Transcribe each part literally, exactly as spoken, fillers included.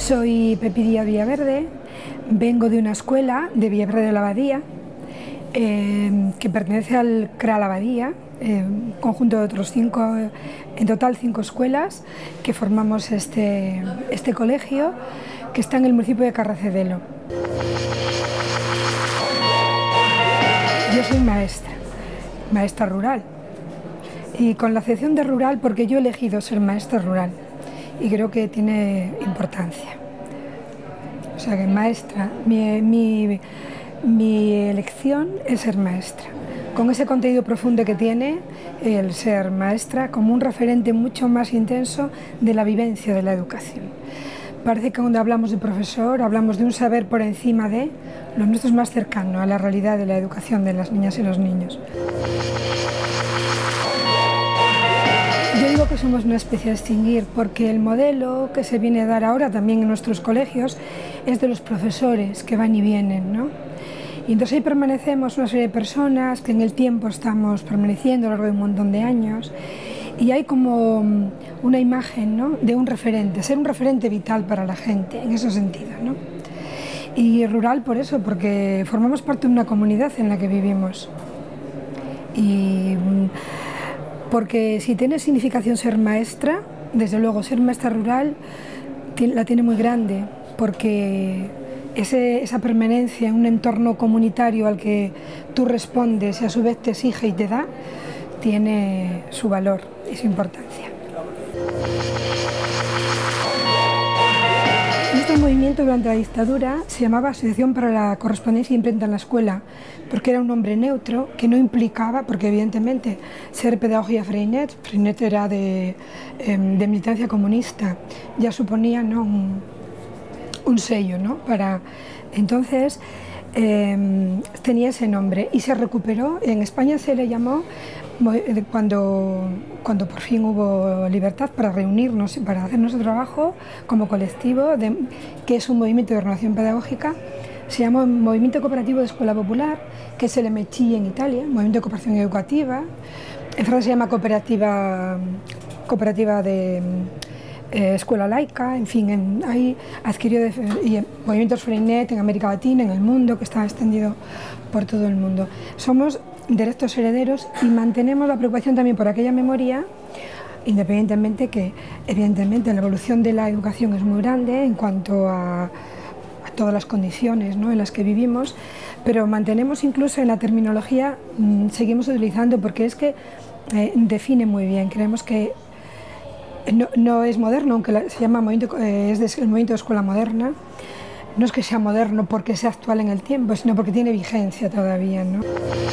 Soy Pepi Díaz Villaverde, vengo de una escuela de Villaverde de la Abadía, eh, que pertenece al C R A La Abadía, eh, un conjunto de otros cinco, en total cinco escuelas, que formamos este, este colegio, que está en el municipio de Carracedelo. Yo soy maestra, maestra rural, y con la acepción de rural porque yo he elegido ser maestra rural y creo que tiene importancia. O sea que maestra, mi, mi, mi elección es ser maestra, con ese contenido profundo que tiene el ser maestra como un referente mucho más intenso de la vivencia de la educación. Parece que cuando hablamos de profesor hablamos de un saber por encima de, lo nuestro es más cercano a la realidad de la educación de las niñas y los niños. Yo digo que somos una especie a distinguir porque el modelo que se viene a dar ahora también en nuestros colegios es de los profesores que van y vienen, ¿no? Y entonces ahí permanecemos una serie de personas que en el tiempo estamos permaneciendo a lo largo de un montón de años y hay como una imagen, ¿no?, de un referente, ser un referente vital para la gente en ese sentido, ¿no? Y rural por eso, porque formamos parte de una comunidad en la que vivimos. Y porque si tiene significación ser maestra, desde luego ser maestra rural la tiene muy grande, porque ese, esa permanencia en un entorno comunitario al que tú respondes y a su vez te exige y te da, tiene su valor y su importancia. Este movimiento durante la dictadura se llamaba Asociación para la Correspondencia e Imprenta en la Escuela, porque era un nombre neutro que no implicaba, porque evidentemente ser pedagogía Freinet, Freinet era de, de militancia comunista, ya suponía, ¿no?, un, un sello, ¿no?, para, entonces eh, tenía ese nombre y se recuperó. En España se le llamó, cuando, cuando por fin hubo libertad para reunirnos y para hacer nuestro trabajo como colectivo, de, que es un movimiento de renovación pedagógica, se llamó Movimiento Cooperativo de Escuela Popular, que es el M C I en Italia, Movimiento de Cooperación Educativa. En Francia se llama Cooperativa, cooperativa de eh, Escuela Laica, en fin, en, ahí adquirió de, y movimientos Freinet en América Latina, en el mundo, que está extendido por todo el mundo. Somos directos herederos y mantenemos la preocupación también por aquella memoria, independientemente que, evidentemente, la evolución de la educación es muy grande en cuanto a, a todas las condiciones, ¿no?, en las que vivimos, pero mantenemos incluso en la terminología, mmm, seguimos utilizando, porque es que eh, define muy bien. Creemos que no, no es moderno, aunque la, se llama movimiento, eh, es de, el movimiento de escuela moderna. No es que sea moderno porque sea actual en el tiempo, sino porque tiene vigencia todavía, ¿no?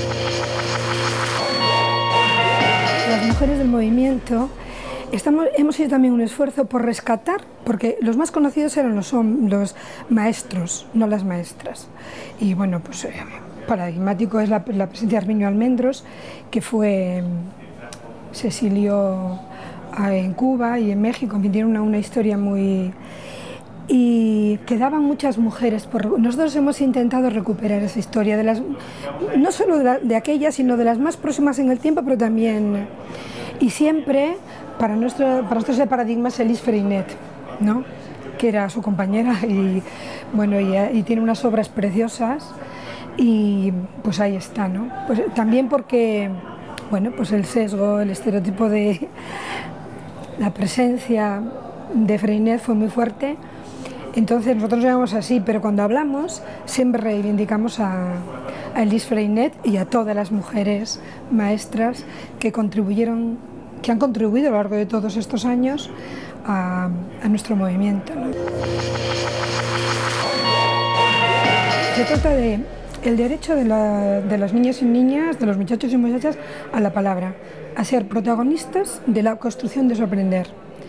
Las mujeres del movimiento estamos, hemos hecho también un esfuerzo por rescatar, porque los más conocidos eran los, los maestros, no las maestras. Y bueno, pues eh, paradigmático es la, la presencia de Arminio Almendros, que fue, se exilió en Cuba y en México, en fin, tiene una, una historia muy... Y quedaban muchas mujeres. Por... Nosotros hemos intentado recuperar esa historia, de las, no solo de, la, de aquellas, sino de las más próximas en el tiempo, pero también... Y siempre, para, nuestro, para nosotros el paradigma es Elise Freinet, ¿no?, que era su compañera y, bueno, y, y tiene unas obras preciosas y pues ahí está, ¿no? Pues también porque, bueno, pues el sesgo, el estereotipo de la presencia de Freinet fue muy fuerte. Entonces nosotros llamamos así, pero cuando hablamos siempre reivindicamos a, a Elise Freinet y a todas las mujeres maestras que contribuyeron, que han contribuido a lo largo de todos estos años a, a nuestro movimiento, ¿no? Se trata de el derecho de, la, de los niños y niñas, de los muchachos y muchachas a la palabra, a ser protagonistas de la construcción de su aprender.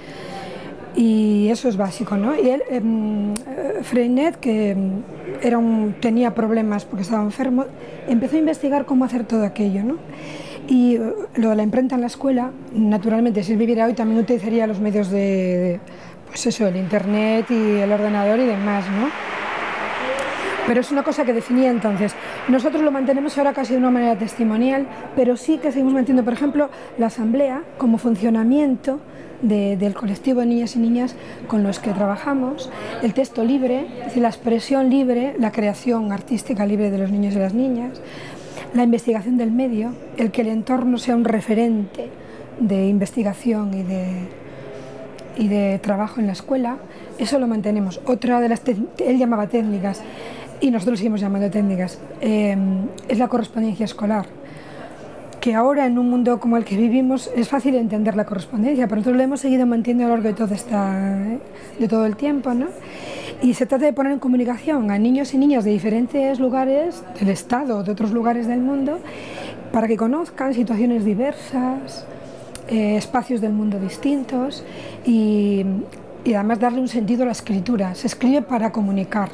Y eso es básico, ¿no? Y él, eh, Freinet, que era un, tenía problemas porque estaba enfermo, empezó a investigar cómo hacer todo aquello, ¿no? Y lo de la imprenta en la escuela, naturalmente, si él viviera hoy también utilizaría los medios de, de pues eso, el internet y el ordenador y demás, ¿no? pero es una cosa que definía entonces. Nosotros lo mantenemos ahora casi de una manera testimonial, pero sí que seguimos manteniendo, por ejemplo, la asamblea como funcionamiento de, del colectivo de niñas y niñas con los que trabajamos, el texto libre, es decir, la expresión libre, la creación artística libre de los niños y las niñas, la investigación del medio, el que el entorno sea un referente de investigación y de, y de trabajo en la escuela, eso lo mantenemos. Otra de las, él llamaba técnicas, y nosotros seguimos llamando técnicas, eh, es la correspondencia escolar, que ahora en un mundo como el que vivimos es fácil entender la correspondencia, pero nosotros lo hemos seguido manteniendo a lo largo de todo, esta, de todo el tiempo, ¿no? Y se trata de poner en comunicación a niños y niñas de diferentes lugares del Estado o de otros lugares del mundo para que conozcan situaciones diversas, eh, espacios del mundo distintos y, y además darle un sentido a la escritura. Se escribe para comunicar.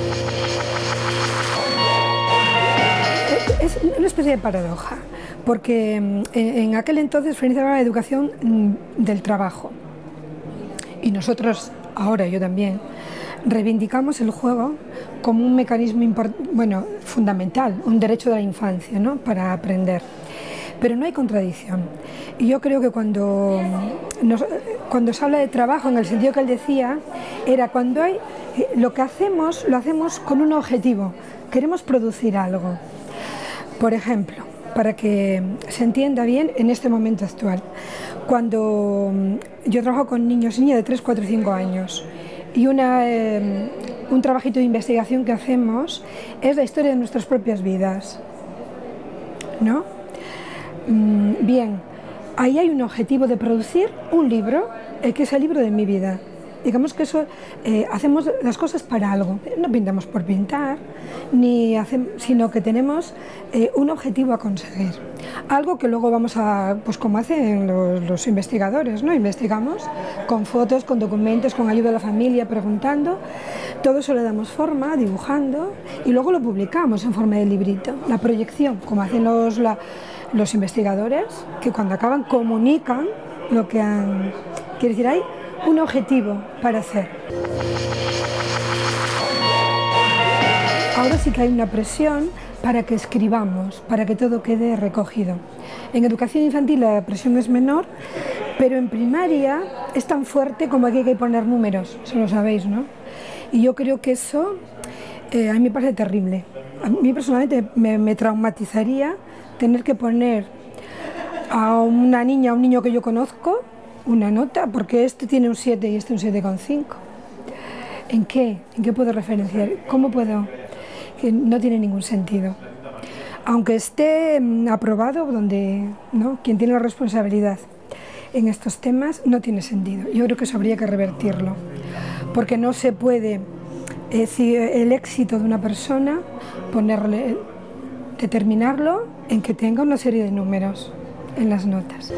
Es una especie de paradoja, porque en aquel entonces Ferencia hablaba de educación del trabajo y nosotros, ahora yo también, reivindicamos el juego como un mecanismo bueno, fundamental, un derecho de la infancia, ¿no?, para aprender. Pero no hay contradicción. Y yo creo que cuando, nos, cuando se habla de trabajo, en el sentido que él decía, era cuando hay, lo que hacemos, lo hacemos con un objetivo, queremos producir algo. Por ejemplo, para que se entienda bien en este momento actual, cuando yo trabajo con niños y niñas de tres, cuatro y cinco años y una, eh, un trabajito de investigación que hacemos es la historia de nuestras propias vidas, ¿no? Bien, ahí hay un objetivo de producir un libro, eh, que es el libro de mi vida. Digamos que eso, eh, hacemos las cosas para algo, no pintamos por pintar, ni hacemos, sino que tenemos eh, un objetivo a conseguir. Algo que luego vamos a, pues como hacen los, los investigadores, ¿no? Investigamos con fotos, con documentos, con ayuda de la familia, preguntando, todo eso le damos forma, dibujando, y luego lo publicamos en forma de librito. La proyección, como hacen los, la, los investigadores, que cuando acaban comunican lo que han... Quiere decir, hay un objetivo para hacer. Ahora sí que hay una presión para que escribamos, para que todo quede recogido. En educación infantil la presión es menor, pero en primaria es tan fuerte como aquí hay que poner números, eso lo sabéis, ¿no? Y yo creo que eso eh, a mí me parece terrible. A mí personalmente me, me traumatizaría tener que poner a una niña, a un niño que yo conozco, una nota, porque este tiene un siete y este un siete coma cinco. ¿En qué? ¿En qué puedo referenciar? ¿Cómo puedo? Que no tiene ningún sentido. Aunque esté aprobado, donde, ¿no?, quien tiene la responsabilidad en estos temas, no tiene sentido. Yo creo que eso habría que revertirlo, porque no se puede decir el éxito de una persona, ponerle, determinarlo en que tenga una serie de números en las notas.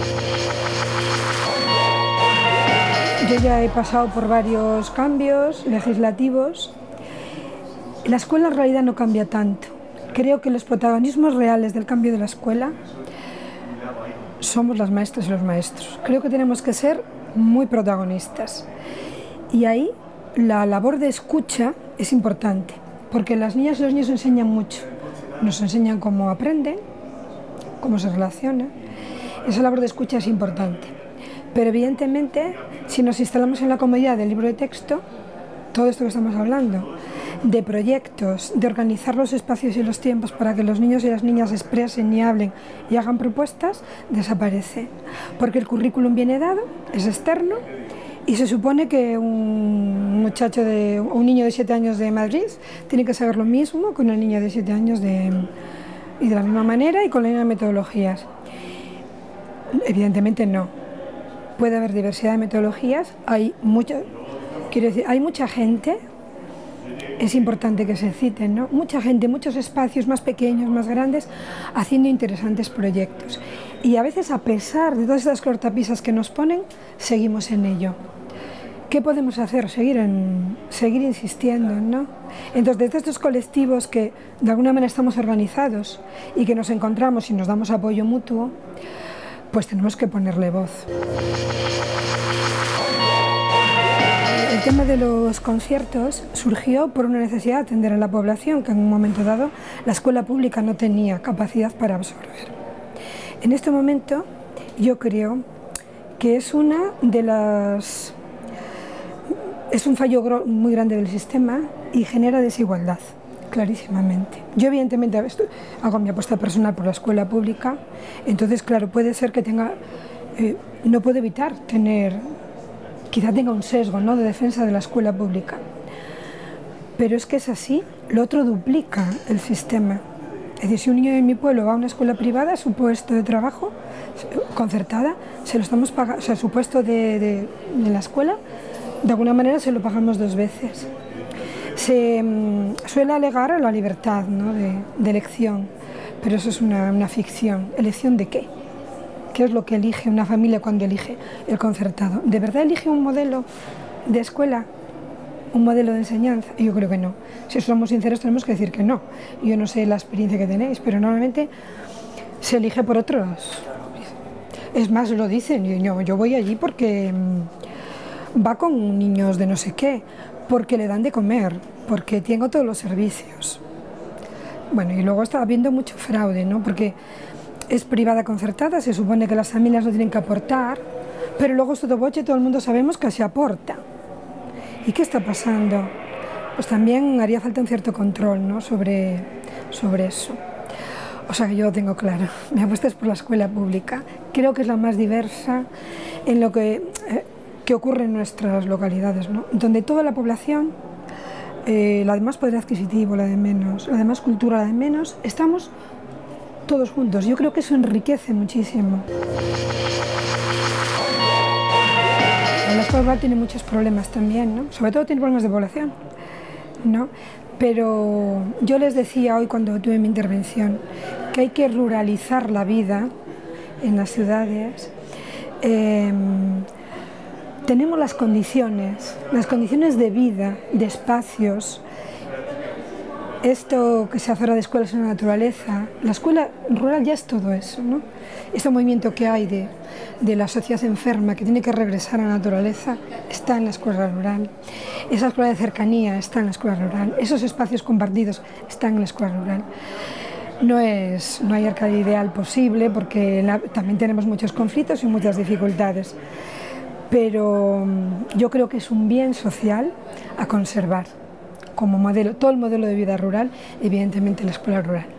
Yo ya he pasado por varios cambios legislativos. La escuela en realidad no cambia tanto. Creo que los protagonismos reales del cambio de la escuela somos las maestras y los maestros. Creo que tenemos que ser muy protagonistas. Y ahí la labor de escucha es importante, porque las niñas y los niños enseñan mucho. Nos enseñan cómo aprenden, cómo se relacionan. Esa labor de escucha es importante. Pero evidentemente, si nos instalamos en la comodidad del libro de texto, todo esto que estamos hablando, de proyectos, de organizar los espacios y los tiempos para que los niños y las niñas expresen y hablen y hagan propuestas, desaparece. Porque el currículum viene dado, es externo, y se supone que un muchacho de, un niño de siete años de Madrid tiene que saber lo mismo que una niña de siete años de, y de la misma manera y con las mismas metodologías. Evidentemente no. Puede haber diversidad de metodologías, hay mucha, quiero decir, hay mucha gente, es importante que se citen, ¿no? Mucha gente, muchos espacios más pequeños, más grandes, haciendo interesantes proyectos. Y a veces, a pesar de todas estas cortapisas que nos ponen, seguimos en ello. ¿Qué podemos hacer? Seguir, en, seguir insistiendo, ¿no? Entonces, desde estos colectivos que de alguna manera estamos organizados y que nos encontramos y nos damos apoyo mutuo, pues tenemos que ponerle voz. El tema de los conciertos surgió por una necesidad de atender a la población que en un momento dado la escuela pública no tenía capacidad para absorber. En este momento yo creo que es una de las... es un fallo muy grande del sistema y genera desigualdad, clarísimamente. Yo evidentemente hago mi apuesta personal por la escuela pública, entonces claro, puede ser que tenga... Eh, no puedo evitar tener... quizá tenga un sesgo, ¿no?, de defensa de la escuela pública. Pero es que es así, lo otro duplica el sistema. Es decir, si un niño de mi pueblo va a una escuela privada, su puesto de trabajo, concertada, se lo estamos pagando, o sea, su puesto de, de, de la escuela, de alguna manera se lo pagamos dos veces. Se um, suele alegar a la libertad, ¿no?, de, de elección, pero eso es una, una ficción. ¿Elección de qué? ¿Qué es lo que elige una familia cuando elige el concertado? ¿De verdad elige un modelo de escuela? ¿Un modelo de enseñanza? Yo creo que no. Si somos sinceros tenemos que decir que no. Yo no sé la experiencia que tenéis, pero normalmente se elige por otros. Es más, lo dicen, yo, yo voy allí porque va con niños de no sé qué, porque le dan de comer, porque tengo todos los servicios. Bueno, y luego está habiendo mucho fraude, ¿no? Porque es privada concertada, se supone que las familias no tienen que aportar, pero luego sotto voce todo el mundo sabemos que se aporta. ¿Y qué está pasando? Pues también haría falta un cierto control, ¿no?, sobre, sobre eso. O sea que yo lo tengo claro, mi apuesta es por la escuela pública. Creo que es la más diversa en lo que, eh, que ocurre en nuestras localidades, ¿no?, donde toda la población, eh, la de más poder adquisitivo, la de menos, la de más cultura, la de menos, estamos todos juntos. Yo creo que eso enriquece muchísimo. La escuela rural tiene muchos problemas también, ¿no? Sobre todo tiene problemas de población, ¿no? Pero yo les decía hoy cuando tuve mi intervención que hay que ruralizar la vida en las ciudades. Eh, tenemos las condiciones, las condiciones de vida, de espacios. Esto que se hace ahora de escuelas en la naturaleza, la escuela rural ya es todo eso, ¿no? Este movimiento que hay de, de la sociedad enferma que tiene que regresar a la naturaleza está en la escuela rural. Esa escuela de cercanía está en la escuela rural. Esos espacios compartidos están en la escuela rural. No, es, no hay arcade ideal posible porque la, también tenemos muchos conflictos y muchas dificultades. Pero yo creo que es un bien social a conservar como modelo, todo el modelo de vida rural, evidentemente la escuela rural.